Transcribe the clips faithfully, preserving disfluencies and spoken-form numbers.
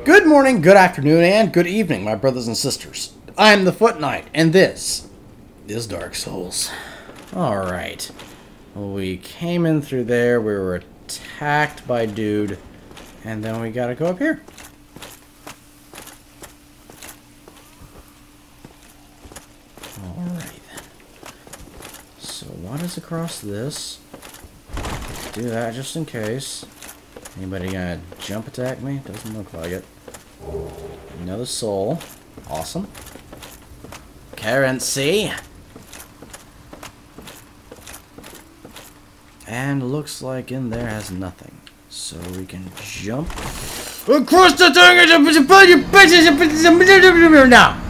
Good morning, good afternoon, and good evening, my brothers and sisters. I am the Foot Knight, and this is Dark Souls. Alright. We came in through there, we were attacked by dude, and then we gotta go up here. Alright then. So what is across this? Do that just in case. Anybody gonna jump attack me? Doesn't look like it. Another soul. Awesome. Currency. And looks like in there has nothing. So we can jump across the thing now.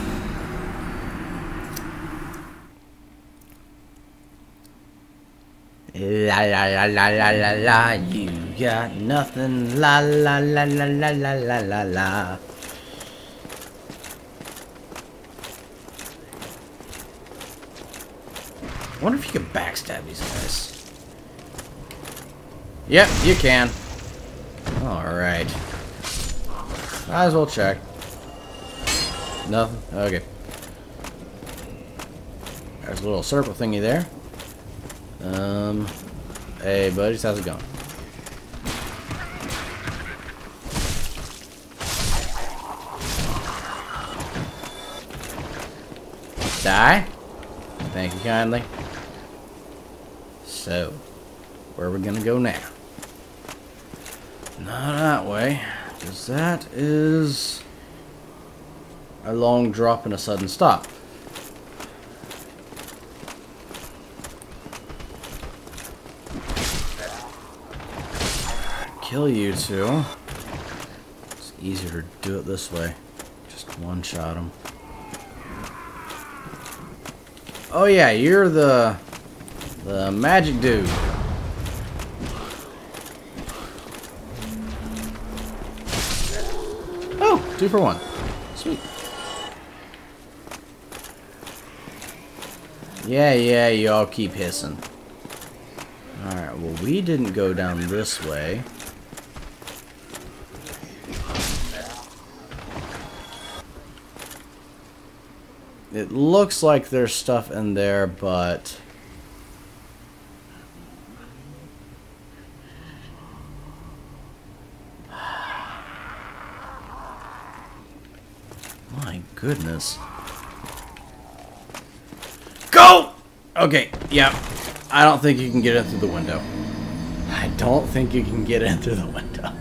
La la la la la la la, you got nothing. La la la la la la la la la. I wonder if you can backstab these guys. Yep, you can. Alright. Might as well check. Nothing? Okay. There's a little circle thingy there. Um, hey buddies, how's it going? Die? Thank you kindly. So, where are we gonna go now? Not that way, because that is a long drop and a sudden stop. Kill you two. It's easier to do it this way. Just one shot them. Oh yeah, you're the the magic dude. Oh, two for one. Sweet. Yeah, yeah, you all keep hissing. Alright, well we didn't go down this way. It looks like there's stuff in there, but my goodness. Go! Okay, yeah. I don't think you can get in through the window. I don't think you can get in through the window.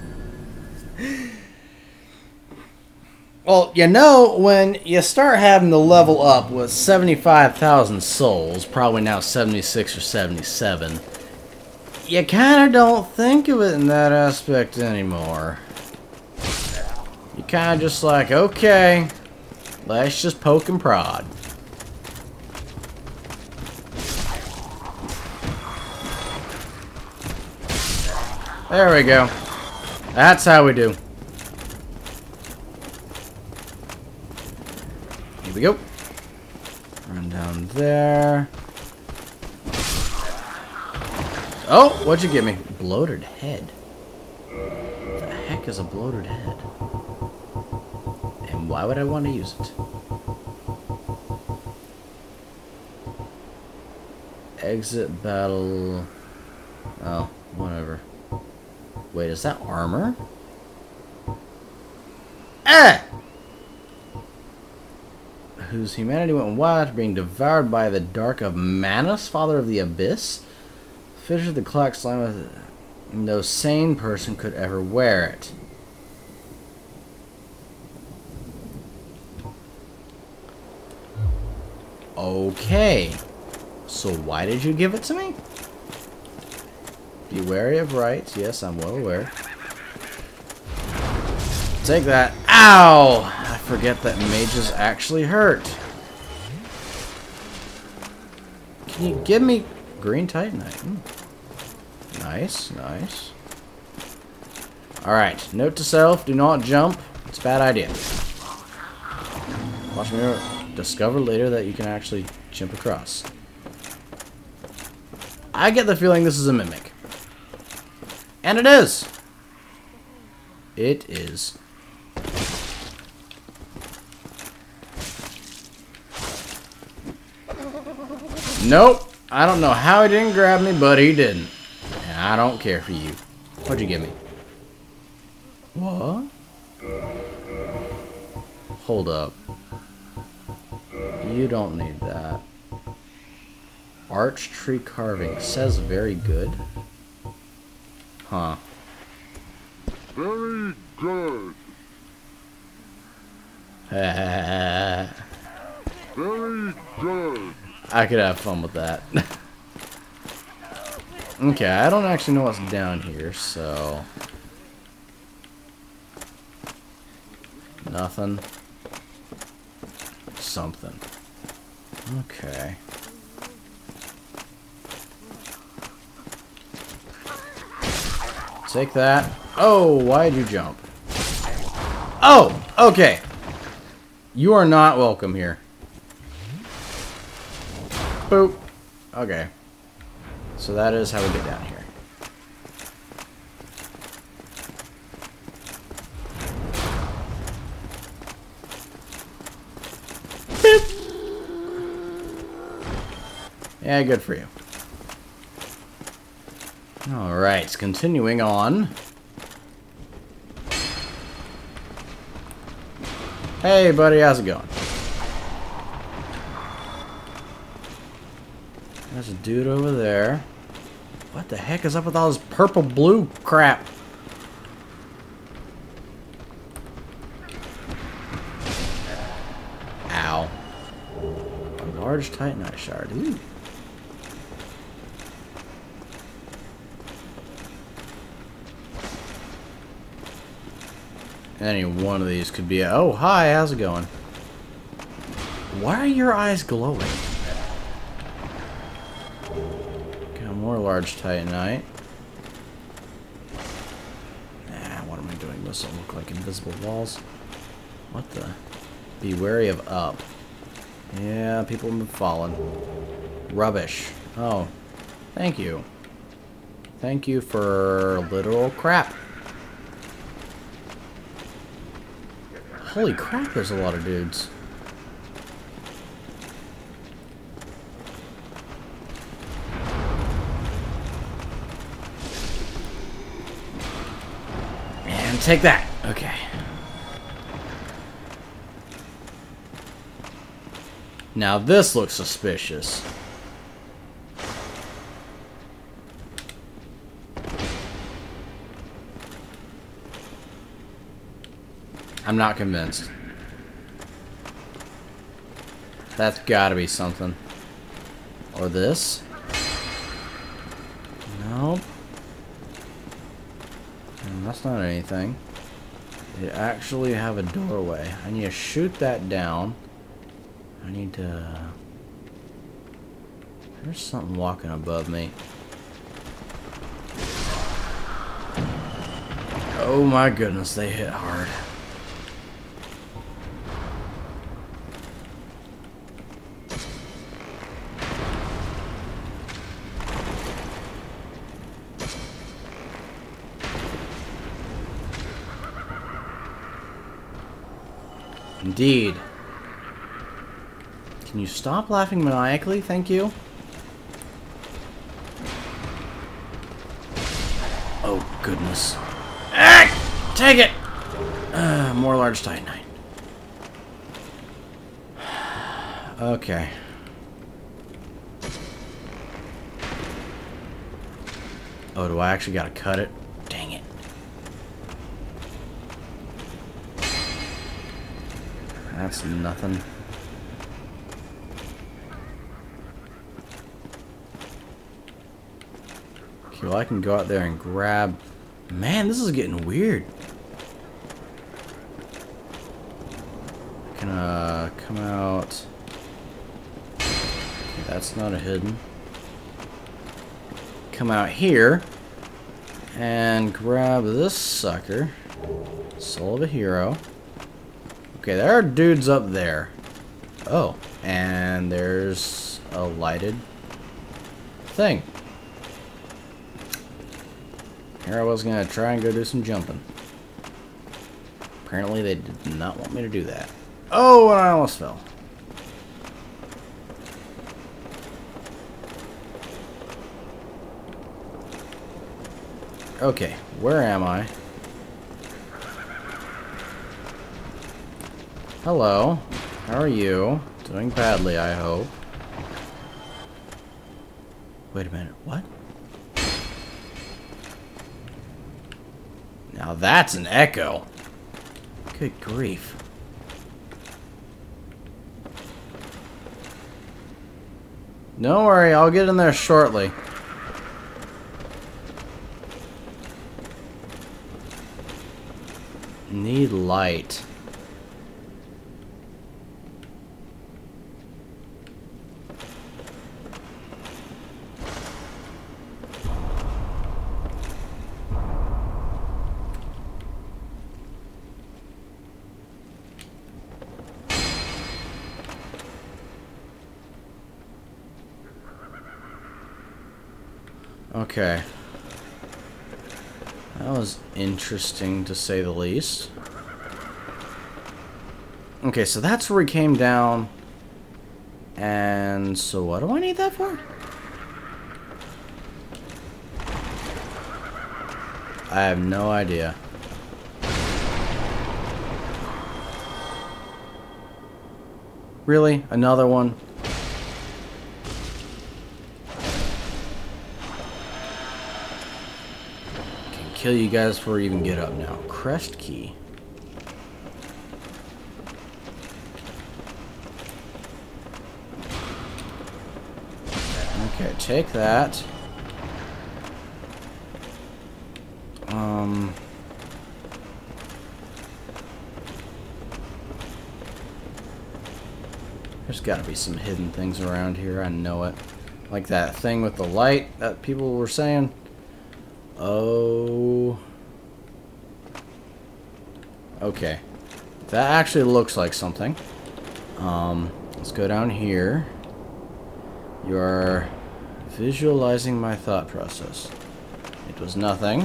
Well, you know, when you start having to level up with seventy-five thousand souls, probably now seventy-six or seventy-seven, you kind of don't think of it in that aspect anymore. You kind of just like, okay, let's just poke and prod. There we go. That's how we do. Here we go. Run down there. Oh, what'd you give me? Bloated head. What the heck is a bloated head? And why would I want to use it? Exit battle. Oh, whatever. Wait, is that armor? Ah! Whose humanity went wild after being devoured by the dark of Manus, father of the abyss. Fitted the clock slime with no sane person could ever wear it. Okay. So why did you give it to me? Be wary of rights. Yes, I'm well aware. Take that. Ow! I forget that mages actually hurt. Can you give me green titanite? Mm. Nice, nice. Alright, note to self, do not jump. It's a bad idea. Watch me discover later that you can actually jump across. I get the feeling this is a mimic. And it is. It is. Nope. I don't know how he didn't grab me, but he didn't. And I don't care for you. What'd you give me? What? Hold up. You don't need that. Arch tree carving. Says very good. Huh. Very good. Very good. I could have fun with that. Okay, I don't actually know what's down here, so... Nothing. Something. Okay. Take that. Oh, why'd you jump? Oh, okay. You are not welcome here. Boop. Okay. So that is how we get down here. Boop. Yeah, good for you. Alright, continuing on. Hey, buddy, how's it going? There's a dude over there. What the heck is up with all this purple blue crap? Ow. A large titanite shard. Ooh. Any one of these could be a... Oh, hi, how's it going? Why are your eyes glowing? Got more large titanite. Nah, what am I doing? Those don't look like invisible walls. What the? Be wary of up. Yeah, people have been falling. Rubbish. Oh, thank you. Thank you for literal crap. Holy crap, there's a lot of dudes. And take that. Okay. Now this looks suspicious. I'm not convinced. That's gotta be something. Or this? Nope. And that's not anything. They actually have a doorway. I need to shoot that down. I need to... There's something walking above me. Oh my goodness, they hit hard. Indeed. Can you stop laughing maniacally? Thank you. Oh, goodness. Ah! Take it! Uh, more large titanite. Okay. Oh, do I actually gotta cut it? Dang it. That's nothing. Okay, well I can go out there and grab... Man, this is getting weird. I can, uh, come out... Okay, that's not a hidden. Come out here and grab this sucker. Soul of a hero. Okay, there are dudes up there. Oh, and there's a lighted thing. Here I was gonna try and go do some jumping. Apparently they did not want me to do that. Oh, and I almost fell. Okay, where am I? Hello. How are you? Doing badly, I hope. Wait a minute, what? Now that's an echo. Good grief. Don't worry, I'll get in there shortly. Need light. Okay. That was interesting, to say the least. Okay, so that's where we came down. And so what do I need that for? I have no idea. Really? Another one? Kill you guys before you even get up now. Crest key. Okay, take that. Um. There's gotta be some hidden things around here, I know it. Like that thing with the light that people were saying. Oh. Okay. That actually looks like something. Um, let's go down here. You're visualizing my thought process. It was nothing.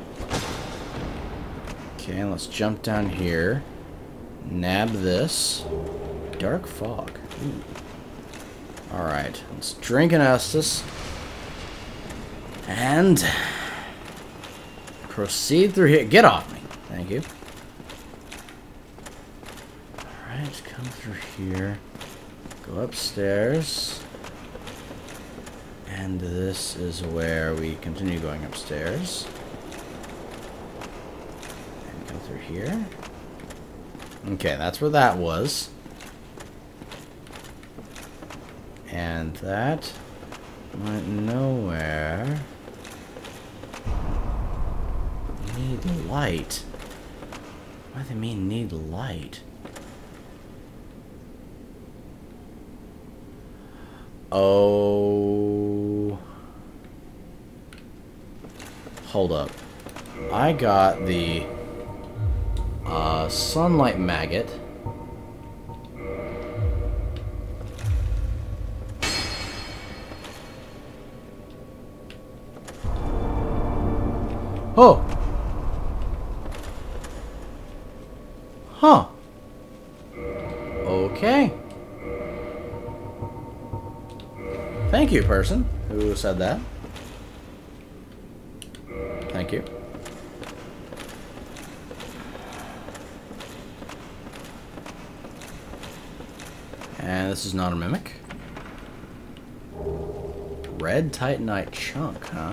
Okay, let's jump down here. Nab this. Dark fog. Ooh. Alright, let's drink an Estus. And proceed through here. Get off me. Thank you. Alright, come through here. Go upstairs. And this is where we continue going upstairs. And go through here. Okay, that's where that was. And that went nowhere. Need light. What do they mean need light? Oh. Hold up. I got the uh, sunlight maggot. Oh. Huh. Okay. Thank you, person who said that. Thank you. And this is not a mimic. Red Titanite chunk, huh?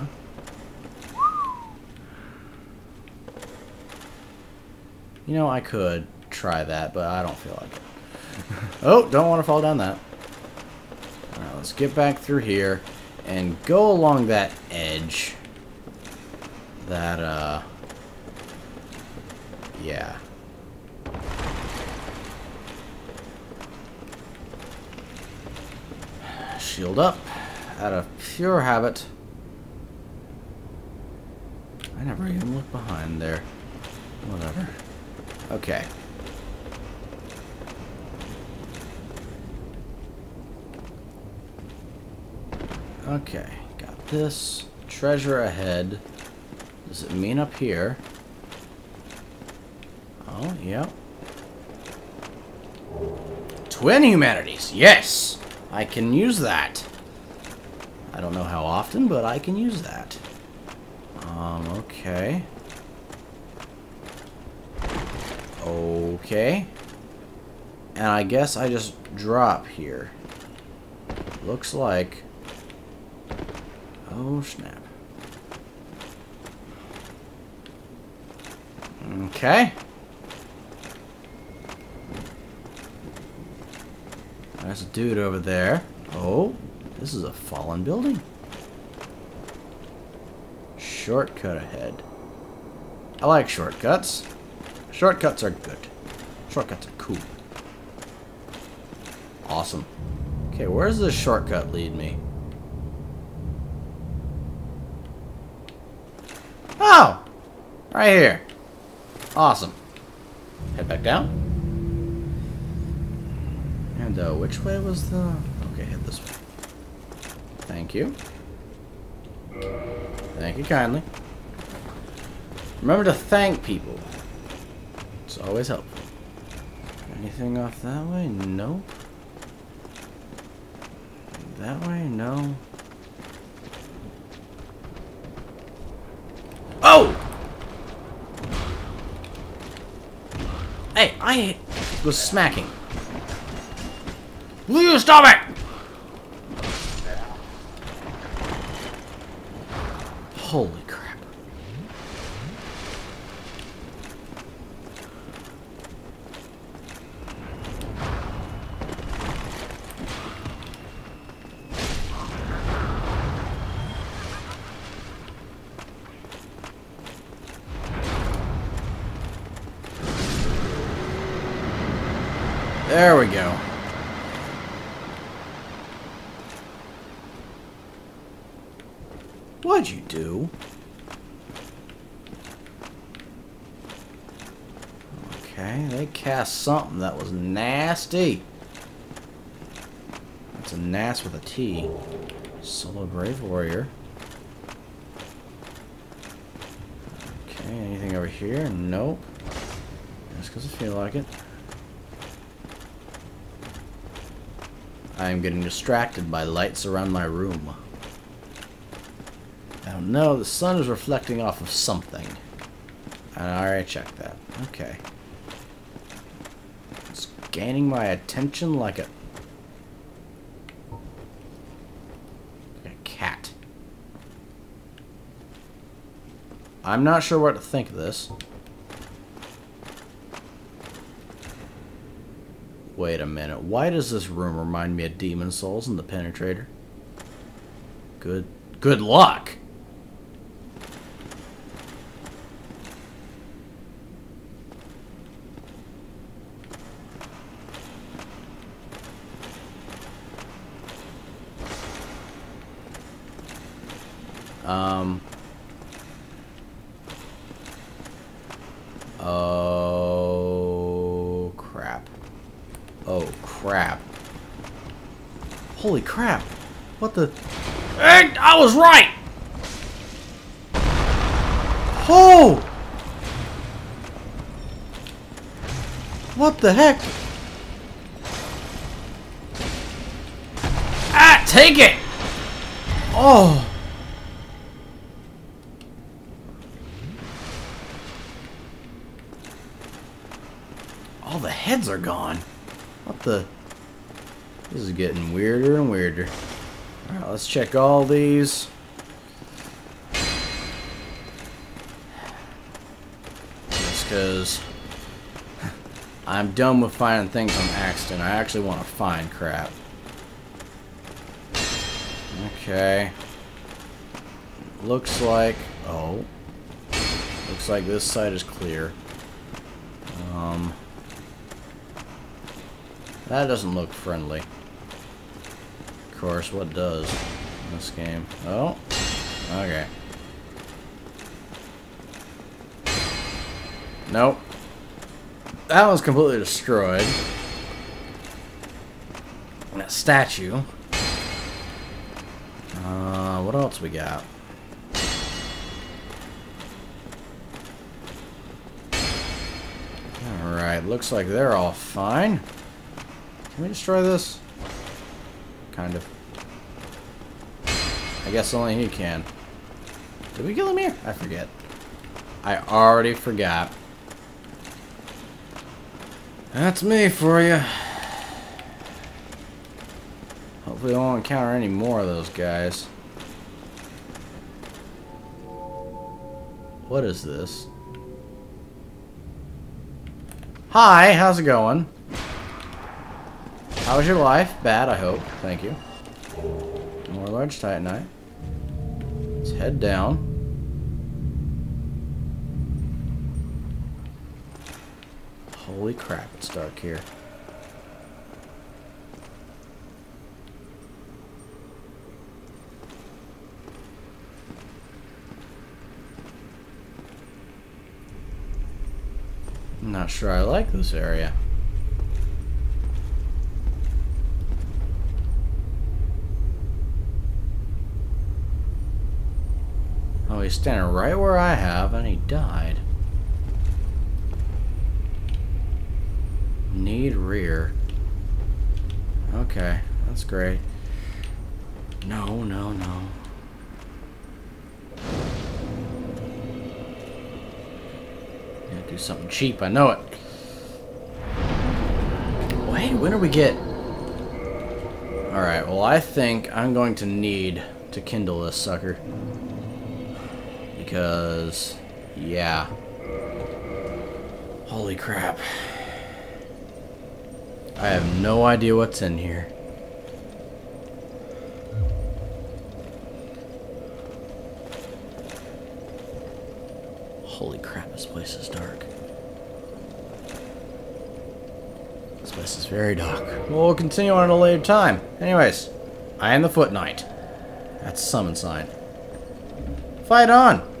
You know, I could try that, but I don't feel like it. Oh, don't want to fall down that. Alright, let's get back through here and go along that edge. That, uh... yeah. Shield up. Out of pure habit. I never even looked behind there. Whatever. Okay. Okay, got this. Treasure ahead. Does it mean up here? Oh, yeah. Twin humanities, yes! I can use that. I don't know how often, but I can use that. Um, okay. Okay. And I guess I just drop here. Looks like... Oh, snap. Okay. There's a dude over there. Oh, this is a fallen building. Shortcut ahead. I like shortcuts. Shortcuts are good. Shortcuts are cool. Awesome. Okay, where does this shortcut lead me? Oh! Right here. Awesome. Head back down. And uh, which way was the... Okay, head this way. Thank you. Thank you kindly. Remember to thank people. It's always helpful. Anything off that way? Nope. That way? No. Oh! Hey, I was smacking. Will you stop it? Holy crap. There we go. What'd you do? Okay, they cast something that was nasty. That's a Nas with a T. Solo Brave Warrior. Okay, anything over here? Nope. Just because I feel like it. I am getting distracted by lights around my room. I don't know, the sun is reflecting off of something. And I already checked that. Okay. It's gaining my attention like a... like a cat. I'm not sure what to think of this. Wait a minute. Why does this room remind me of Demon Souls and the Penetrator? Good... good luck! Um... Oh... crap. Oh, crap. Holy crap. What the... Hey, I was right! Oh! What the heck? Ah, take it! Oh! All the heads are gone. What the... This is getting weirder and weirder. Alright, let's check all these. Just because I'm done with finding things on accident. I actually want to find crap. Okay. Looks like... Oh. Looks like this side is clear. Um... That doesn't look friendly. Of course, what does in this game? Oh, okay. Nope. That one's completely destroyed. And that statue. Uh, what else we got? Alright, looks like they're all fine. Can we destroy this? Kind of. I guess only he can. Did we kill him here? I forget. I already forgot. That's me for you. Hopefully I won't encounter any more of those guys. What is this? Hi, how's it going? How was your life? Bad, I hope. Thank you. More large titanite. Let's head down. Holy crap, it's dark here. I'm not sure I like this area. Oh, he's standing right where I have, and he died. Need rear. Okay, that's great. No, no, no. Gotta do something cheap, I know it. Wait, when do we get... Alright, well I think I'm going to need to kindle this sucker. Because... yeah. Holy crap. I have no idea what's in here. Holy crap, this place is dark. This place is very dark. We'll continue on at a later time. Anyways, I am the Foot Knight. That's summon sign. Fight on!